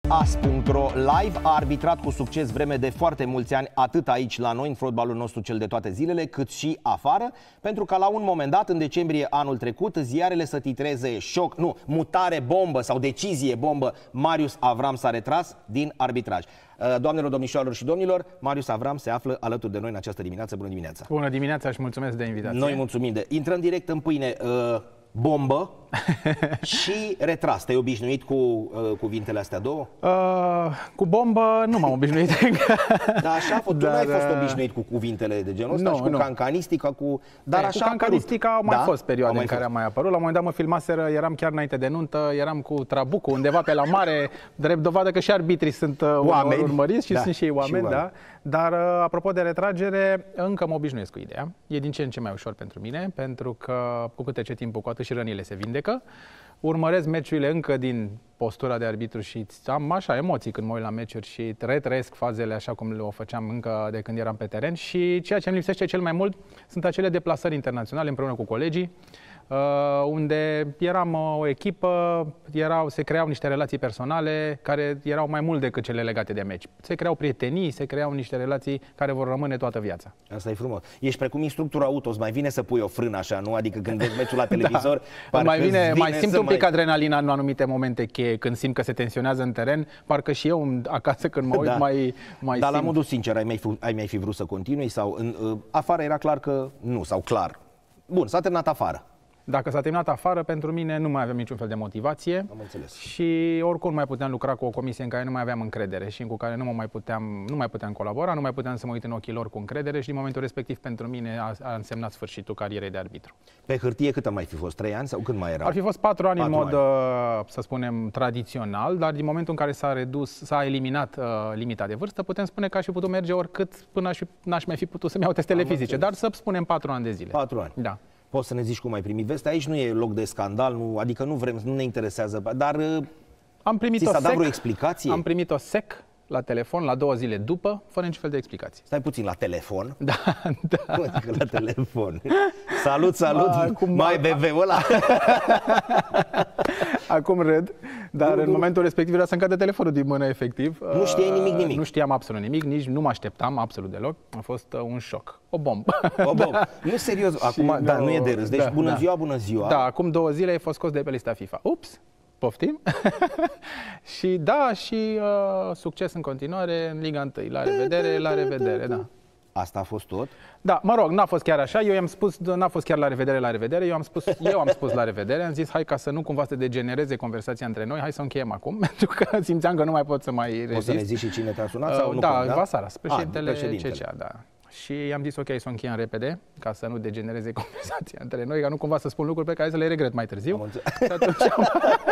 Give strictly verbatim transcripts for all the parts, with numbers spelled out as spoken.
As punct ro Live a arbitrat cu succes vreme de foarte mulți ani, atât aici la noi, în fotbalul nostru cel de toate zilele, cât și afară, pentru că la un moment dat, în decembrie anul trecut, ziarele să titreze șoc, nu, mutare bombă sau decizie bombă, Marius Avram s-a retras din arbitraj. Doamnelor, domnișoarelor și domnilor, Marius Avram se află alături de noi în această dimineață. Bună dimineața! Bună dimineața și mulțumesc de invitație! Noi mulțumim de... Intrăm direct în pâine. Uh, bombă și retras. Te-ai obișnuit cu uh, cuvintele astea două? Uh, cu bombă nu m-am obișnuit. Dar așa, tu Dar, nu ai fost obișnuit cu cuvintele de genul ăsta, nu, și cu nu. cancanistica, cu... Dar Ei, așa cu cancanistica au mai da? fost perioade mai în care fost. am mai apărut. La un moment dat mă filmaseră, eram chiar înainte de nuntă, eram cu trabucul undeva pe la mare, drept dovadă că și arbitrii sunt uh, oameni. urmăriți și Da, sunt și ei oameni, și da. oameni. Dar uh, apropo de retragere, încă mă obișnuiesc cu ideea. E din ce în ce mai ușor pentru mine, pentru că cu cât trece timpul, cu atât și rănile se vindecă. Urmăresc meciurile încă din postura de arbitru și am așa emoții când mă uit la meciuri și retrăiesc fazele așa cum le o făceam încă de când eram pe teren. Și ceea ce îmi lipsește cel mai mult sunt acele deplasări internaționale împreună cu colegii, unde eram o echipă, erau, se creau niște relații personale care erau mai mult decât cele legate de meci. Se creau prietenii, se creau niște relații care vor rămâne toată viața. Asta e frumos. Ești precum instructor auto, îți mai vine să pui o frână așa, nu? Adică când vezi meciul la televizor, da. mai, vine, vine mai simt un pic mai... adrenalina în anumite momente cheie, când simt că se tensionează în teren, parcă și eu acasă când mă uit da. mai, mai Dar simt. la modul sincer, ai mai, fi, ai mai fi vrut să continui? Sau în, uh, afară era clar că nu, sau clar. Bun, s-a terminat afară. Dacă s-a terminat afară, pentru mine nu mai aveam niciun fel de motivație. Am înțeles. Și oricum nu mai puteam lucra cu o comisie în care nu mai aveam încredere și cu care nu, mă mai, puteam, nu mai puteam colabora, nu mai puteam să mă uit în ochii lor cu încredere și din momentul respectiv pentru mine a, a însemnat sfârșitul carierei de arbitru. Pe hârtie cât a mai fi fost? Trei ani sau cât mai era? Ar fi fost patru ani patru în mod, ani. să spunem, tradițional, dar din momentul în care s-a redus, s-a eliminat uh, limita de vârstă, putem spune că aș fi putut merge oricât până aș fi, n-aș mai fi putut să-mi iau testele Am fizice, înțeles. dar să spunem patru ani de zile. Patru ani. Da. Poți să ne zici cum ai primit vestea? Aici nu e loc de scandal, nu, adică nu vrem, nu ne interesează, dar am primit ți o s-a dat sec, vreo explicație? Am primit-o sec la telefon la două zile după, fără niciun fel de explicație. Stai puțin, la telefon? Da, da. Cum adică la telefon? Salut, salut, Acum, mai B V-ul ăla? Acum râd, dar nu, în nu. momentul respectiv era să-mi cadă telefonul din mână, efectiv. Nu știai nimic, nimic? Nu știam absolut nimic, nici nu mă așteptam absolut deloc. A fost uh, un șoc, o bombă. O, bă, da. Nu, serios, acum, da, nu e de râs. Deci da, bună da. ziua, bună ziua. Da, acum două zile ai fost scos de pe lista FIFA. Ups! Poftim? Și da, și uh, succes în continuare în Liga unu. La revedere, la revedere, da. Asta a fost tot? Da, mă rog, n-a fost chiar așa. Eu i-am spus, n-a fost chiar la revedere, la revedere. Eu am spus, eu am spus la revedere. Am zis, hai ca să nu cumva să degenereze conversația între noi, hai să încheiem acum, pentru că simțeam că nu mai pot să mai rezist. Poți să ne zici și cine te-a sunat? Uh, Sau nu da, cum, da? Vasaras, președintele, A, președintele. C C A, da. Și i-am zis, ok, să o încheiem repede, ca să nu degenereze conversația între noi, ca nu cumva să spun lucruri pe care să le regret mai târziu. Și atunci am...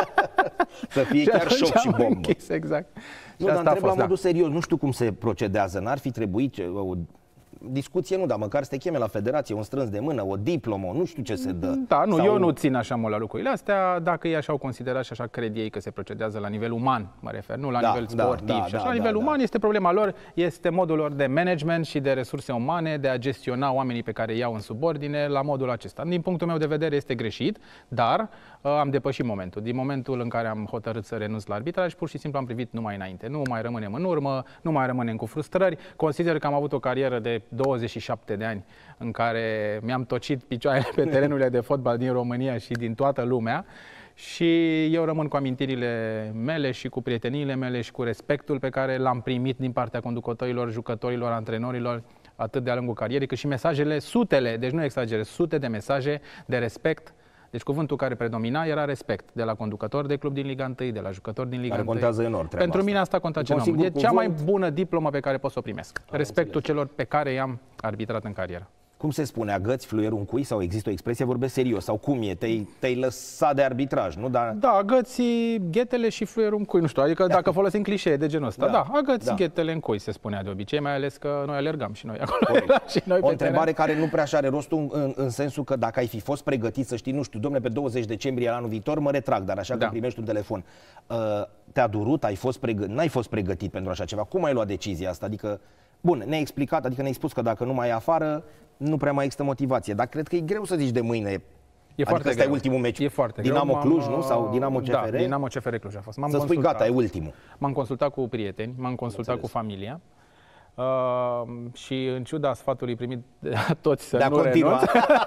Să fie chiar șoc și bombă. Închis, exact. Nu, dar întreb la modul serios, nu știu cum se procedează, n-ar fi trebuit o discuție, nu, dar măcar să te cheme la federație, un strâns de mână, o diplomă, nu știu ce se dă. Da, nu, Sau... eu nu țin așa mult la lucrurile astea, dacă ei așa au considerat și așa cred ei că se procedează la nivel uman, mă refer, nu la da, nivel sportiv. Da, da, și așa, da, la nivel da, uman da. este problema lor, este modul lor de management și de resurse umane, de a gestiona oamenii pe care îi iau în subordine la modul acesta. Din punctul meu de vedere este greșit, dar uh, am depășit momentul. Din momentul în care am hotărât să renunț la arbitraj, pur și simplu am privit numai înainte. Nu mai rămânem în urmă, nu mai rămânem cu frustrări. Consider că am avut o carieră de douăzeci și șapte de ani în care mi-am tocit picioarele pe terenurile de fotbal din România și din toată lumea și eu rămân cu amintirile mele și cu prieteniile mele și cu respectul pe care l-am primit din partea conducătorilor, jucătorilor, antrenorilor atât de-a lungul carierei, cât și mesajele, sutele, deci nu exagerez, sute de mesaje de respect. Deci cuvântul care predomina era respect, de la conducători de club din Liga unu, de la jucători din Liga care unu. contează enorm treaba Pentru asta. mine asta contează enorm. E cea mai bună diplomă pe care pot să o primesc. Am Respectul înțeles. Celor pe care i-am arbitrat în carieră. Cum se spune, agăți fluierul în cui sau există o expresie, vorbesc serios, sau cum e, te-ai, te-ai lăsat de arbitraj, nu? Dar... Da, agăți ghetele și fluierul în cui, nu știu, adică dacă folosim clișee de genul ăsta, da, da agăți da. Ghetele în cui, se spunea de obicei, mai ales că noi alergam și noi acolo. și noi o întrebare care nu prea are rostul în, în, în sensul că dacă ai fi fost pregătit să știi, nu știu, domnule, pe douăzeci decembrie anul viitor mă retrag, dar așa da. Că primești un telefon, uh, te-a durut, ai fost pregătit, n-ai fost pregătit pentru așa ceva, cum ai luat decizia asta? Adică, bun, ne-ai explicat, adică ne-ai spus că dacă nu mai e afară, nu prea mai există motivație, dar cred că e greu să zici de mâine, E adică ăsta e ultimul meci. E foarte Dinamo greu. Cluj, nu? Sau Dinamo C F R? Da, Dinamo C F R Cluj a fost. Să spui gata, e ultimul. M-am consultat cu prieteni, m-am consultat cu familia. Uh, și în ciuda sfatului primit de toți să de nu renunț.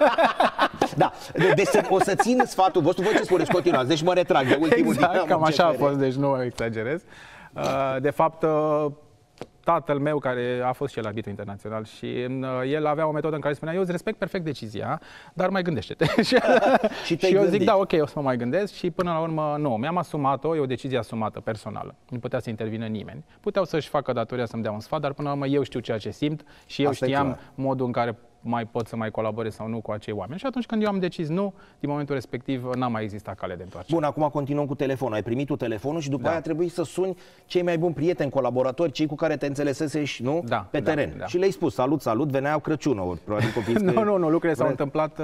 Da, deci o să țin sfatul vostru, voi ce spuneți, continuați, deci mă retrag de ultimul exact, Dinamo cam așa C F R. a fost, deci nu exagerez. Uh, de fapt, uh, tatăl meu, care a fost și el arbitru internațional, și uh, el avea o metodă în care spunea: eu îți respect perfect decizia, dar mai gândește-te. și și, și eu zic, da, ok, o să mă mai gândesc, și până la urmă, nu, mi-am asumat-o, e o decizie asumată, personală. Nu putea să intervină nimeni. Puteau să-și facă datoria să-mi dea un sfat, dar până la urmă eu știu ceea ce simt și eu Asta știam modul în care mai pot să mai colaborez sau nu cu acei oameni. Și atunci când eu am decis nu, din momentul respectiv n-a mai existat cale de întoarcere. Bun, acum continuăm cu telefonul. Ai primit tu telefonul și după Da. aia trebuie să suni cei mai buni prieteni, colaboratori, cei cu care te înțelesesești, nu? Da, pe da, teren. da. Și le-ai spus: salut, salut, veneau Crăciunul. Probabil copiii. Nu, nu, nu, lucrurile s-au Vre- întâmplat uh,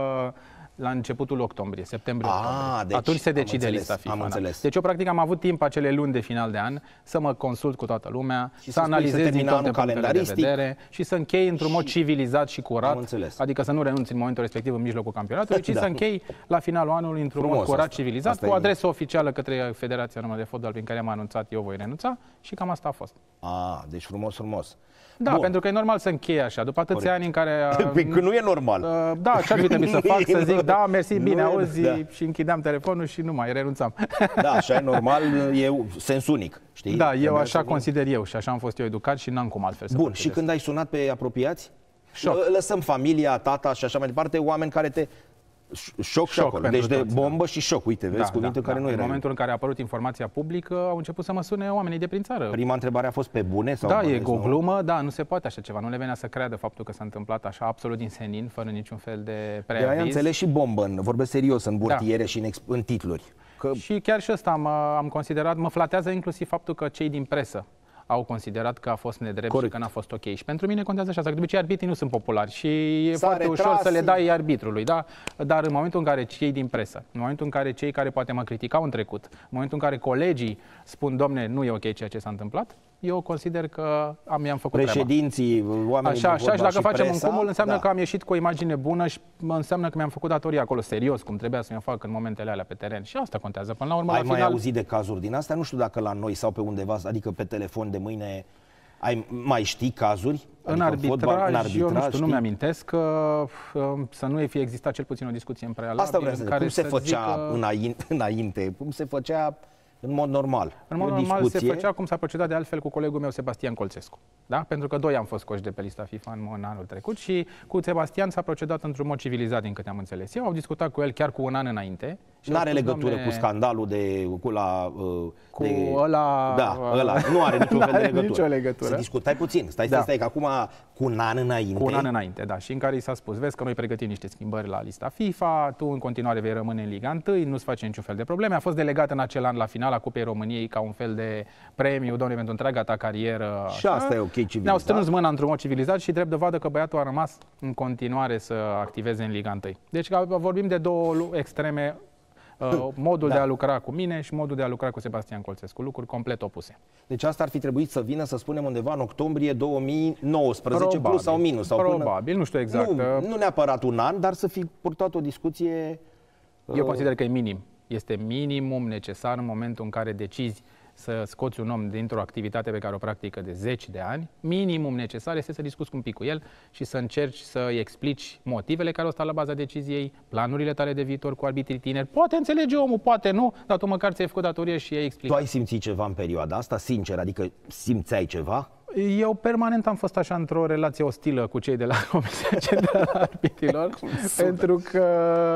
la începutul octombrie, septembrie-octombrie. deci Atunci se am decide înțeles, lista FIFA. am da. înțeles. Deci eu practic am avut timp acele luni de final de an să mă consult cu toată lumea, Și să să spui, să analizez din termine toate anul punctele de calendaristic. vedere și să închei într-un mod civilizat și Am curat, înțeles. adică să nu renunți în momentul respectiv în mijlocul campionatului, ci Da. să închei la finalul anului într-un mod Frumos curat, asta. civilizat, Asta cu e- adresă oficială către Federația Română de Fotbal prin care am anunțat eu voi renunța, și cam asta a fost. A, deci frumos, frumos. Da, Bun. pentru că e normal să închei așa, după atâția Corect. ani în care... Păi că nu e normal. Uh, Da, ce ar fi trebuit să Nu fac? e- Să zic, da, mersi, nu bine, e- auzi, da. și închideam telefonul și nu mai renunțam. Da, așa e normal, e sens unic, știi? Da, eu Trebuie așa să- consider eu și așa am fost eu educat și n-am cum altfel să Bun, procedez. și când ai sunat pe apropiați? Șoc. Lă- Lăsăm familia, tata și așa mai departe, oameni care te... Șoc, șoc și Șoc acolo. pentru Deci de toți, bombă și șoc. Uite, vezi, cuvinte care nu În erau. momentul în care a apărut informația publică, au început să mă sune oamenii de prin țară. Prima întrebare a fost pe bune sau Da, bănesc, e o nu? glumă, da, nu se poate așa ceva. Nu le venea să creadă faptul că s-a întâmplat așa absolut din senin, fără niciun fel de De preaviz. aia înțeles și bombă, în- vorbesc serios, în burtiere și în, exp- în titluri. Că Și chiar și ăsta am, am considerat, mă flatează inclusiv faptul că cei din presă au considerat că a fost nedrept Corect. și că n-a fost ok. Și pentru mine contează așa, că de obicei arbitrii nu sunt populari și e S-a foarte ușor retras, să le sigur. dai arbitrului, da? Dar în momentul în care cei din presă, în momentul în care cei care poate mă criticau în trecut, în momentul în care colegii spun, domne, nu e ok ceea ce s-a întâmplat, eu consider că am, mi-am făcut treaba. președinții, oamenii Așa, din așa, și fotbal dacă facem presa, un cumul, înseamnă da. că am ieșit cu o imagine bună și mă înseamnă că mi-am făcut datoria acolo, serios, cum trebuia să mi-o fac în momentele alea pe teren. Și asta contează. Până la urmă, Ai la mai final, auzit de cazuri din astea? Nu știu dacă la noi sau pe undeva, adică pe telefon de mâine, ai, mai știi cazuri? în Adică arbitraj, fotbal, în eu nu arbitraj, știu, nu știi? mi-amintesc că um, să nu fie existat cel puțin o discuție în prealabil. Asta vreau să în zic, care cum se să făcea zică- înainte, înainte, cum se făcea în mod normal. În mod O normal se discuție. făcea cum s-a procedat de altfel cu colegul meu Sebastian Colțescu. Da? Pentru că doi am fost scoși de pe lista FIFA în, în anul trecut și cu Sebastian s-a procedat într-un mod civilizat, din câte am înțeles eu. Au discutat cu el chiar cu un an înainte. și au N-are spus, legătură "Domne, cu scandalul de cu la uh, Cu de, ăla- Da, ăla. Nu are niciun fel de N-are legătură. nicio legătură. Să discutai puțin. Stai, stai, Da. stai, că acum cu un an înainte. Cu un an înainte, da. Și în care i s-a spus, vezi că noi pregătim niște schimbări la lista FIFA, tu în continuare vei rămâne în Liga unu, nu-ți face niciun fel de probleme. A fost delegat în acel an la finala Cupei României ca un fel de premiu, domnule, pentru întreaga ta carieră. Și asta e ok civilizat. Ne-au strâns mâna într-un mod civilizat și drept dovadă că băiatul a rămas în continuare să activeze în Liga unu. Deci că vorbim de două lu- extreme, uh, modul Da. de a lucra cu mine și modul de a lucra cu Sebastian Colțescu, lucruri complet opuse. Deci asta ar fi trebuit să vină, să spunem, undeva în octombrie două mii nouăsprezece, Probabil, plus sau minus. Sau probabil, până... nu știu exact. Nu, nu neapărat un an, dar să fi purtat o discuție... Eu consider că e minim. Este minimum necesar în momentul în care decizi să scoți un om dintr-o activitate pe care o practică de zeci de ani. Minimum necesar este să discuți un pic cu el și să încerci să-i explici motivele care au stat la baza deciziei, planurile tale de viitor cu arbitrii tineri. Poate înțelege omul, poate nu, dar tu măcar ți-ai făcut datorie și i-ai Tu explicat. ai simțit ceva în perioada asta, sincer, adică simțeai ceva? Eu permanent am fost așa într-o relație ostilă cu cei de la Comisia Centrală a Arbitrilor, pentru că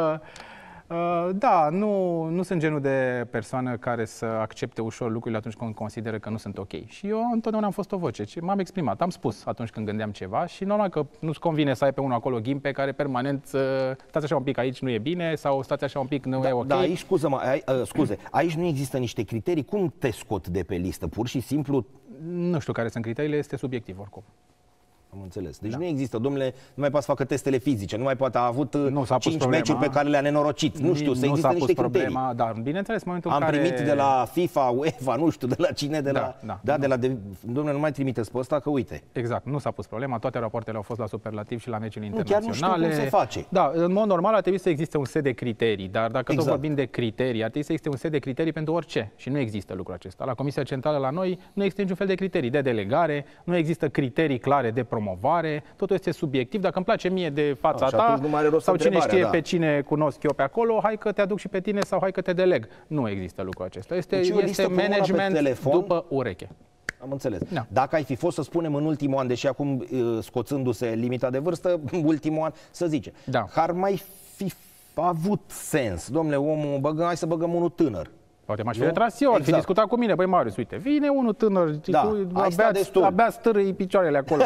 uh, da, nu, nu sunt genul de persoană care să accepte ușor lucrurile atunci când consideră că nu sunt ok. Și eu întotdeauna am fost o voce, și m-am exprimat, am spus atunci când gândeam ceva și normal că nu-ți convine să ai pe unul acolo ghimpe care permanent să stați așa un pic aici nu e bine sau stați așa un pic nu Da, e ok. da, aici, scuză-mă, ai, uh, scuze, aici nu există niște criterii. Cum te scot de pe listă? Pur și simplu, Nu știu care sunt criteriile, este subiectiv oricum. Am înțeles. Deci da. nu există, domnule, nu mai poate să facă testele fizice, nu mai poate, a avut cinci meciuri pe care le-a nenorocit. Nu știu, să există niște criterii. Dar, bineînțeles, momentul Am în care... primit de la FIFA, UEFA, nu știu, de la cine, de da, la... Da, da nu. de la... De... Domnule, nu mai trimiteți pe ăsta, că uite. Exact, nu s-a pus problema, toate rapoartele au fost la superlativ și la meciuri nu, internaționale. Chiar nu știu cum se face. Da, în mod normal ar trebui să existe un set de criterii, dar dacă exact. tot vorbim de criterii, ar trebui să existe un set de criterii pentru orice și nu există lucrul acesta. La Comisia Centrală la noi nu există niciun fel de criterii de delegare, nu există criterii clare de promovare. Totul este subiectiv. Dacă îmi place mie de fața A, ta sau cine știe da. pe cine cunosc eu pe acolo, hai că te aduc și pe tine sau hai că te deleg. Nu există lucrul acesta. Este, deci este management după ureche. Am înțeles. Da. Dacă ai fi fost, să spunem, în ultimul an, deși acum scoțându-se limita de vârstă, ultimul an, să zice, da. ar mai fi avut sens. Domnule, omul, băgă, hai să băgăm unul tânăr. Poate m-aș fi retras eu, ar fi discutat cu mine. Băi, Marius, uite, vine unul tânăr, da, tu abia, abia stârâi picioarele acolo.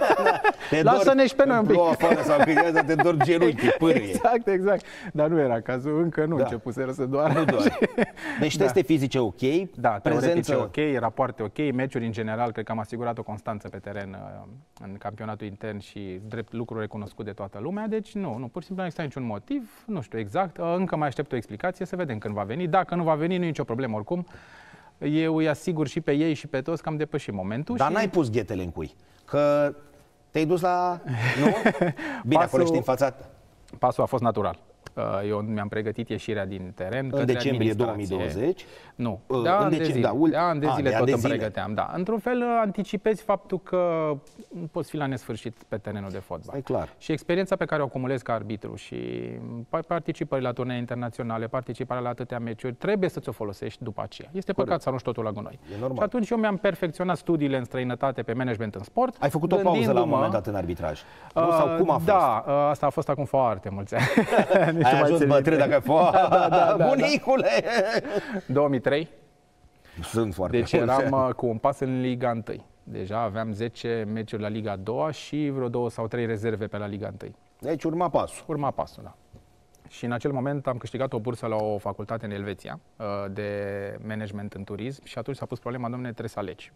Lasă-ne și pe noi un pic. Afară, sau că te dor genunchii, pârâie. Exact, exact. Dar nu era cazul, încă nu da. începuseră să doară. Nu doar. Deci teste da. fizice ok, da, prezență ok, rapoarte ok, meciuri în general, cred că am asigurat o constanță pe teren în campionatul intern și drept lucru recunoscut de toată lumea, deci nu, nu, pur și simplu nu există niciun motiv, nu știu exact, încă mai aștept o explicație, să vedem când va veni. Dacă nu va veni, nu e nicio problemă oricum. Eu îi asigur și pe ei și pe toți că am depășit momentul. Dar și... n-ai pus ghetele în cui, că te-ai dus la... Nu? Bine, pasul, acolo ești în fața... Pasul a fost natural. Eu mi-am pregătit ieșirea din teren. În decembrie două mii douăzeci? Nu, de ani de zile, da, de ani de zile a, tot de îmi zile. pregăteam. Da. Într-un fel anticipezi faptul că nu poți fi la nesfârșit pe terenul de fotbal. E clar. Și experiența pe care o acumulezi ca arbitru și participări la turnee internaționale, participarea la atâtea meciuri, trebuie să ți-o folosești după aceea. Este păcat Corect. Să arunci totul la gunoi. Și atunci eu mi-am perfecționat studiile în străinătate pe management în sport. Ai făcut o pauză la un moment dat în arbitraj? Nu? Sau cum a fost? Da, asta a fost acum foarte mulți ani. Ai ajuns bătrân dacă fost. Da, da, da, bunicule! două mii trei. Sunt foarte Deci eram cu un pas în Liga unu. Deja aveam zece meciuri la Liga a doua și vreo două sau trei rezerve pe la Liga unu. Deci urma pasul. Urma pasul, da. Și în acel moment am câștigat o bursă la o facultate în Elveția de management în turism și atunci s-a pus problema, domnule, trebuie să alegi.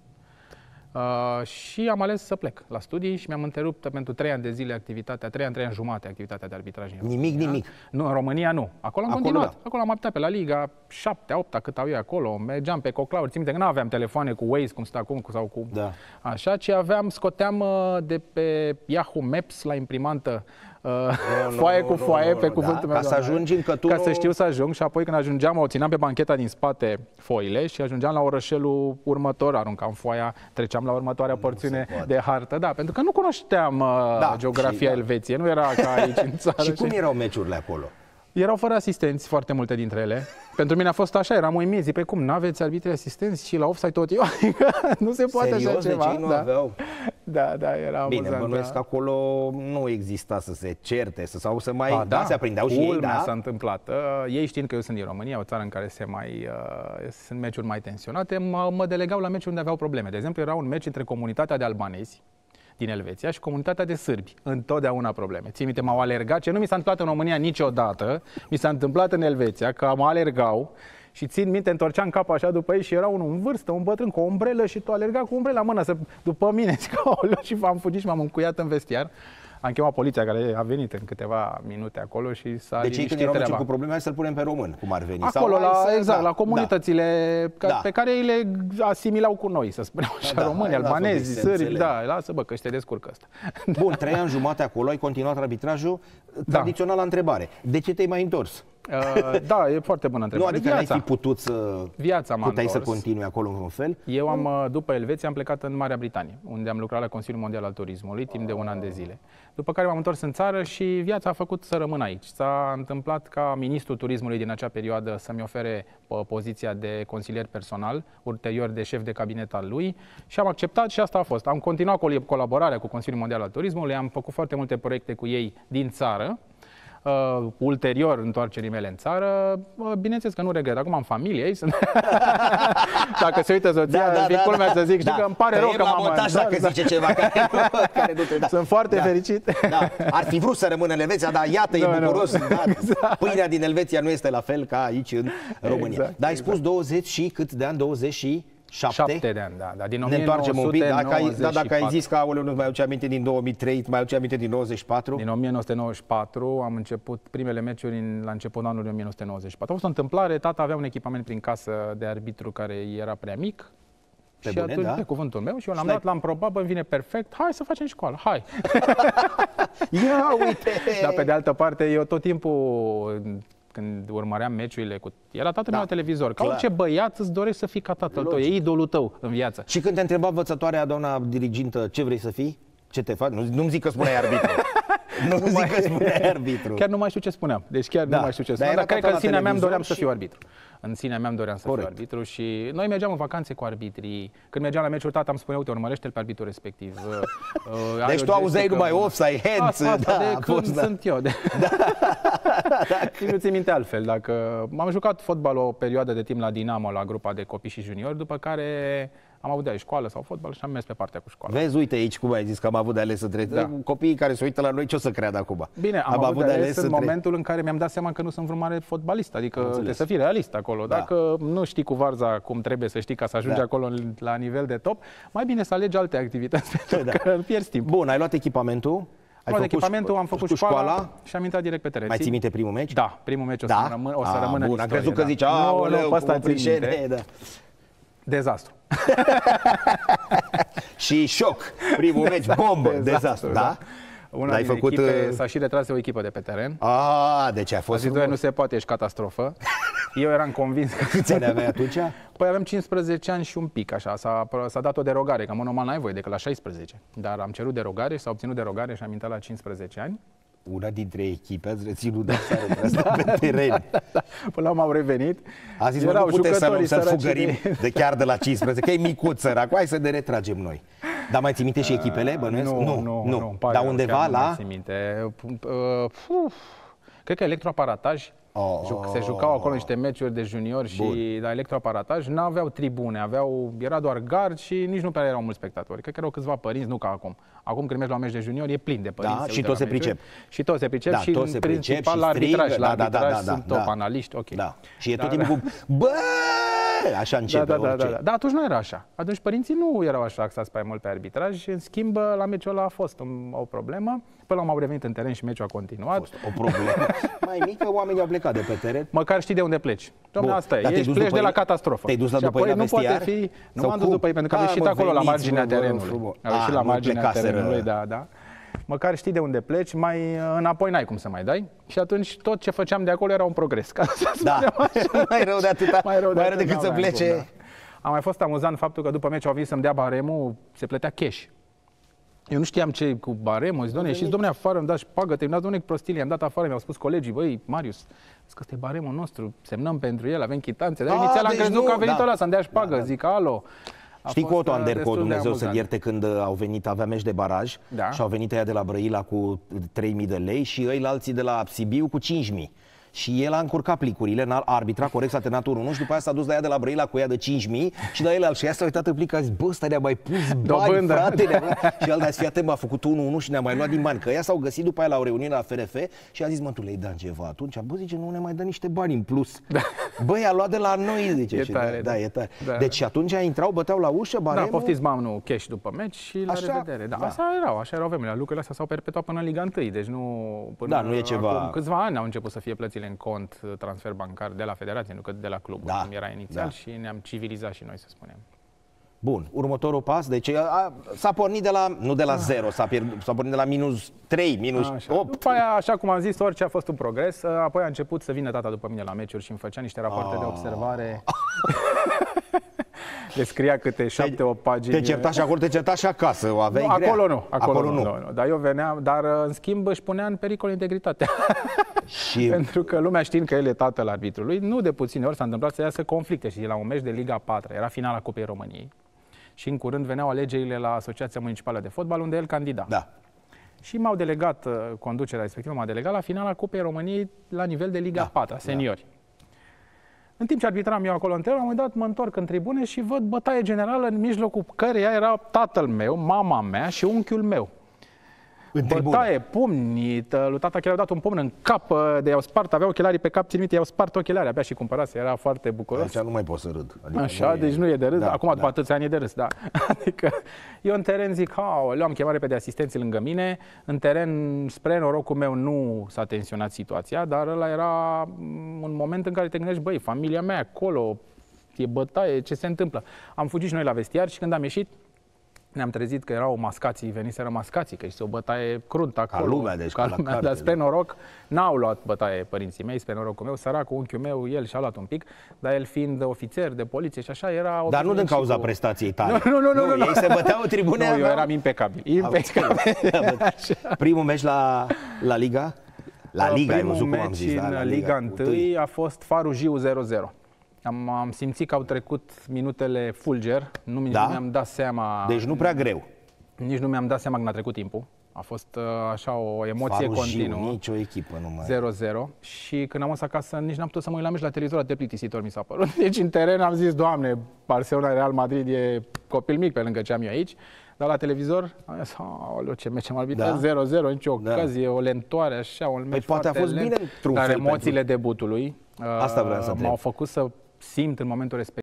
Uh, și am ales să plec la studii și mi-am întrerupt pentru trei ani de zile activitatea, trei ani, trei ani jumate activitatea de arbitraj. Nimic, România. nimic. Nu, în România nu. Acolo am acolo, continuat. Da. Acolo am apitat pe la Liga șapte, opt, cât au eu acolo. Mergeam pe coclauri. Țin minte că nu aveam telefoane cu Waze, cum stă acum, sau cu... Da. Așa, ci aveam, scoteam de pe Yahoo Maps la imprimantă Uh, no, foaie no, cu foaie, no, no, pe cuvântul da, meu. Ca să ajungi în cătură... Ca să știu să ajung și apoi când ajungeam, o țineam pe bancheta din spate foile și ajungeam la orășelul următor, aruncam foaia, treceam la următoarea nu porțiune de hartă. Da, pentru că nu cunoșteam uh, da, geografia și, Elveției, nu era ca aici în țară. Și cum erau meciurile acolo? Erau fără asistenți, foarte multe dintre ele. Pentru mine a fost așa, eram uimit, zic, pe cum, n-aveți arbitri asistenți și la offside tot eu? Nu se poate Serios? așa ceva. Deci ei nu da. aveau? Da, da, era Bine, amuzant, bănuiesc da. că acolo nu exista să se certe să, sau să mai... A, da, da, se aprindeau și ei, da? s-a întâmplat. Uh, ei știind că eu sunt din România, o țară în care se mai, uh, sunt meciuri mai tensionate, mă, mă delegau la meciuri unde aveau probleme. De exemplu, era un meci între comunitatea de albanezi din Elveția și comunitatea de sârbi. Întotdeauna probleme. Țin minte, m-au alergat, ce nu mi s-a întâmplat în România niciodată, mi s-a întâmplat în Elveția, că mă alergau și țin minte, întorceam capul așa după ei și era unul în vârstă, un bătrân cu o umbrelă și tu alerga cu umbrela în mână să, după mine, și am fugit și m-am încuiat în vestiar. Am chemat poliția care a venit în câteva minute acolo și s-a deci liniștit când treaba. Cu probleme, hai să-l punem pe român, cum ar veni. Acolo, sau la, să, exact, da, la comunitățile da. Ca, pe care ei le asimilau cu noi, să spunem așa, da, români, albanezi, sârbi, da, lasă bă, că și te descurcă ăsta. Bun, trei ani jumate acolo, ai continuat arbitrajul, da. Tradiționala întrebare, de ce te-ai mai întors? Uh, da, e foarte bună întrebare. Nu, adică n-ai fi putut să, Viața m-a puteai întors. să continui acolo în un fel? Eu am, după Elveția, am plecat în Marea Britanie, unde am lucrat la Consiliul Mondial al Turismului timp de un an de zile. După care m-am întors în țară și viața a făcut să rămân aici. S-a întâmplat ca ministrul turismului din acea perioadă să-mi ofere poziția de consilier personal, ulterior de șef de cabinet al lui și am acceptat și asta a fost. Am continuat colaborarea cu Consiliul Mondial al Turismului, am făcut foarte multe proiecte cu ei din țară. Uh, ulterior întoarcerii mele în țară, uh, bineînțeles că nu regret. Acum am familie, ei sunt... Dacă se uită soția, da, da, da, culmea da, să zic, da, știi că îmi pare rău că m-am... montaj da, dacă da. zice ceva care, care nu trebuie. Da. Sunt foarte da. fericit. Da. Ar fi vrut să rămână în Elveția, dar iată, no, e bucuros. No. Da. Exact. Pâinea din Elveția nu este la fel ca aici în România. Exact, dar ai spus exact. douăzeci și cât de ani? douăzeci și Șapte? Șapte de ani, da. da. Din Ne întoarcem un pic. Dacă ai, da, dacă ai nouăsprezece zis că, aoleu, nu-ți mai aduce aminte din două mii trei, îți mai aduce aminte din nouăzeci și patru? Din o mie nouă sute nouăzeci și patru am început primele meciuri în, la începutul anului o mie nouă sute nouăzeci și patru. A fost o întâmplare, tata avea un echipament prin casă de arbitru care era prea mic. Pe și bune, atunci, da? pe cuvântul meu, și eu l-am Și dat, l-am probat, bă, îmi vine perfect, hai să facem școală, hai! Ia uite! Dar pe de altă parte, eu tot timpul, când urmăream meciurile cu... Era tatăl Da, meu la televizor. Ca clar. orice băiat îți dorești să fii ca tatăl tău, e idolul tău în viață. Și când te întreba învățătoarea, doamna dirigintă, ce vrei să fii? Ce te faci? Nu, nu-mi zic că spuneai arbitru. Nu zic că spuneai arbitru. Chiar nu mai știu ce spuneam. Deci chiar Da. nu mai știu ce Dar spuneam. era Dar cred că tata în sinea la mea îmi doream să televizor fiu arbitru. În sinea mea îmi doream să Corect. fiu arbitru și noi mergeam în vacanțe cu arbitrii. Când mergeam la meciuri, tata îmi spunea, uite, urmărește-l pe arbitru respectiv. Uh, Deci tu auzeai numai offside, hands, Asta, asta da, de a când fost, da. sunt eu. De... Nu ți minte altfel. Dacă... M-am jucat fotbal o perioadă de timp la Dinamo, la grupa de copii și juniori, după care am avut de aici școală sau fotbal și am mers pe partea cu școala. Vezi, uite aici cum ai zis că am avut de ales între... Da. Copiii care se uită la noi, ce o să creadă acum? Bine, am, am avut de ales în între... momentul în care mi-am dat seama că nu sunt vreun mare fotbalist, adică trebuie să fii realist acolo. Da. Dacă nu știi cu varza cum trebuie să știi ca să ajungi Da. acolo la nivel de top, mai bine să alegi alte activități pentru Da. că pierzi timp. Bun, ai luat echipamentul? Ai Am luat echipamentul, am făcut școala, școala? și am intrat direct pe teren. Mai Ții- ții minte primul meci? Da, primul meci o să, Da? rămân, o să A, rămână bun, în am istorie. crezut că da. zici, Nu, aoleu, nu, pe ăsta cu țin minte. Oprișene, da. Dezastru. Și șoc, primul meci, bombă, dezastru, da? Una L-ai din făcut, echipe, uh, s-a și retras de o echipă de pe teren. A, deci a A fost zis, "Doamne, nu se poate, ești catastrofă." Eu eram convins că... Câți ani aveai atunci? Păi aveam cincisprezece ani și un pic, așa, s-a, s-a dat o derogare, că în mod normal n-ai voie decât la șaisprezece. Dar am cerut derogare și s-a obținut derogare și am intrat la cincisprezece ani. Una dintre echipe ați reținut de s-a retras da, pe teren. Da, da. Până la urmă au revenit. A zis, mă, Erau nu putem să jucătorii să-l săraci fugărim de- de chiar de la cincisprezece, că e micuț sărac, hai să ne retragem noi. Dar mai ții minte și echipele, bănuiesc? Nu, nu, nu. nu îmi pare Dar rău, undeva chiar nu mai la... țin minte. Uh, uf, cred că electroaparataj. Oh. Juc- Se jucau acolo niște meciuri de juniori și Bun. la electroaparataj n-aveau tribune, aveau, era doar gard și nici nu prea erau mulți spectatori. Cred că erau câțiva părinți, nu ca acum. Acum când mergi la un meci de juniori e plin de părinți. Da, se și uită toți la se meciuri. pricep. Și toți se pricep Da, și toți în se pricep principal și la arbitraj. strigă, La da, da, da, arbitraj da, sunt da. top analiști, ok. Da. Și e tot Dar- timpul cu... Bă! Așa Da, începe da, da, orice. da, da. Dar atunci nu era așa. Atunci părinții nu erau așa axați prea mult pe arbitraj. În schimb, la meciul ăla a fost um, o problemă. Până la urmă au revenit în teren și meciul a continuat. O problemă. Mai mică, oamenii au plecat de pe teren. Măcar știi de unde pleci. Dom'le, Bun. asta e. Dar te-ai Ești dus pleci după de la ei? catastrofă. Te-ai dus la Și după ei apoi la nu poate vestiar? fi... Nu Sau m-am dus cum? după ei, pentru că am A, ieșit mă, acolo la veniți, marginea mă, vă rog terenului. frumos. Am ieșit A, la nu marginea plecaseră. terenului, da, da. Măcar știi de unde pleci, mai înapoi n-ai cum să mai dai. Și atunci tot ce făceam de acolo era un progres. Ca să Da, spunem așa. mai rău de atâta, Mai rău de mai rău atât decât să n-aveam cum, plece. da. A mai fost amuzant faptul că după meci au venit să-mi dea baremul, se plătea cash. Eu nu știam ce cu baremul, zic, doamne, ieșiți, domne, afară, îmi dați pagă, terminați, domne, prostilii, am dat afară, mi-au spus colegii, băi, Marius, zic că ăsta e baremul nostru, semnăm pentru el, avem chitanțe, dar A, inițial am deci crezut nu, că a venit da. ăla să-mi dea și pagă, Da, da. zic, alo. A Știi cu fost, Otto uh, Anderco, destul de Dumnezeu să-l amuzant. ierte, când uh, au venit, avea meci de baraj Da. și au venit ăia de la Brăila cu trei mii de lei și ei la alții de la Sibiu cu cinci mii. Și el a încurcat plicurile, n-a arbitrat corect, s-a terminat unu unu și după aia s-a dus la ea de la Brăila cu ea de cinci mii și la el al și ea s-a uitat în plic, a zis, bă, ăsta ne-a mai pus bani, Dobândă. frate, ne-a mai... Și el ne-a zis, fii atent, m-a făcut unu unu și ne-a mai luat din bani, că ea s-au găsit după aia la o reuniune la F R F și a zis, mă, tu le-ai dat ceva atunci? Bă, zice, nu ne mai dă niște bani în plus. Da. Bă, i-a luat de la noi, zice. E și tare, da, da. da, e tare. Da. Deci atunci intrau, băteau la ușă, Da, baremul. poftiți mamnul cash după meci și la Așa, revedere. Da, da. așa erau, așa erau vremurile. Lucrurile astea s-au perpetuat până în Liga unu, deci nu până Da, nu e ceva- acum câțiva ani au început să fie plățile în cont, transfer bancar de la federație, nu că de la club, Da, cum era inițial da. și ne-am civilizat și noi, să spunem. Bun, următorul pas, deci a, a, s-a pornit de la, nu de la zero, s-a, pierd, s-a pornit de la minus trei, minus Așa. opt. După aia, așa cum am zis, orice a fost un progres. Apoi a început să vină tata după mine la meciuri și îmi făcea niște rapoarte Ah. de observare. Le scria câte șapte, opt pagini. Te certa și acolo, te certa și acasă, o aveai Nu, grea. acolo nu, acolo, acolo nu, nu, nu. Dar eu veneam, dar în schimb își punea în pericol integritatea. Și Pentru că lumea știind că el e tatăl arbitrului, nu de puține ori s-a întâmplat să iasă conflicte și la un meci de Liga a patra, era finala Cupei României. Și în curând veneau alegerile la Asociația Municipală de Fotbal, unde el candida. da. Și m-au delegat, uh, conducerea respectivă m-a delegat la finala Cupei României la nivel de Liga Da, a patra, seniori. În timp ce arbitram eu acolo în teren, la un moment dat mă întorc în tribune și văd bătaie generală în mijlocul căreia era tatăl meu, mama mea și unchiul meu. În tribună. Bătaie, pumni, lui tata chiar i-au dat un pumn în cap, de i-au spart, avea ochelarii pe cap, țin minte, i-au spart ochelarii, abia și cumpărase, era foarte bucuros. Aici nu mai pot să râd. Adică Așa, nu deci nu e de râs, da, acum după da. atâția ani e de râs, da. Adică eu în teren zic, aoleu, am chemat repede asistenții lângă mine, în teren, spre norocul meu, nu s-a tensionat situația, dar ăla era un moment în care te gândești, băi, familia mea acolo, e bătaie, ce se întâmplă? Am fugit și noi la vestiar și când am ieșit, ne-am trezit că erau mascații, veniseră mascații, că este o bătaie cruntă acolo. Ca lumea, deci, ca ca la lumea, carte, dar spre da. noroc n-au luat bătaie părinții mei, spre norocul meu, săracul unchiul meu, el și-a luat un pic, dar el fiind ofițer de poliție și așa era... Dar nu din și cauza cu... prestației tale. Nu, nu, nu, nu, nu. Ei se băteau în tribune. Nu, eu aveau- eram impecabil. Impecabil. Primul meci la, la Liga? La Liga, ai Primul văzut cum am meci zis, da? în La Liga Liga unu a fost Farul Jiu zero zero. Am, am simțit că au trecut minutele fulger, nu mi- Da? nu mi-am dat seama... Deci nu prea greu. Nici nu mi-am dat seama când a trecut timpul. A fost uh, așa o emoție Farul Jiu, continuă. nicio echipă nu mai... zero zero. Și când am ajuns acasă, nici n-am putut să mă uit la meci la televizor, atât de plictisitor mi s-a părut. Deci în teren am zis, Doamne, Barcelona, Real Madrid e copil mic pe lângă ce am eu aici. Dar la televizor am zis, aoleu, ce meci am arbitrat, Da? zero zero, nicio Da. ocazie, o lentoare, așa, un meci poate a foarte fost lent. bine într-un Dar fel emoțiile debutului uh, Asta vreau să întreb. m-au făcut să simt în momentul respectiv